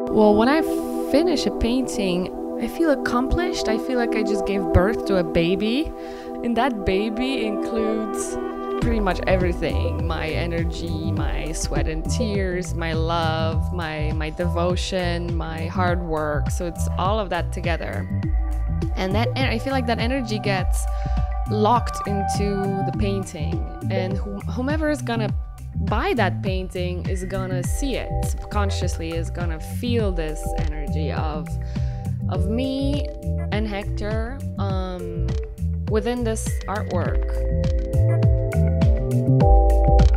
Well, when I finish a painting, I feel accomplished. I feel like I just gave birth to a baby. And that baby includes pretty much everything: my energy, my sweat and tears, my love, my devotion, my hard work. So it's all of that together. And I feel like that energy gets locked into the painting. And whomever is gonna buy that painting is gonna see it subconsciously, is gonna feel this energy of me and Hector within this artwork.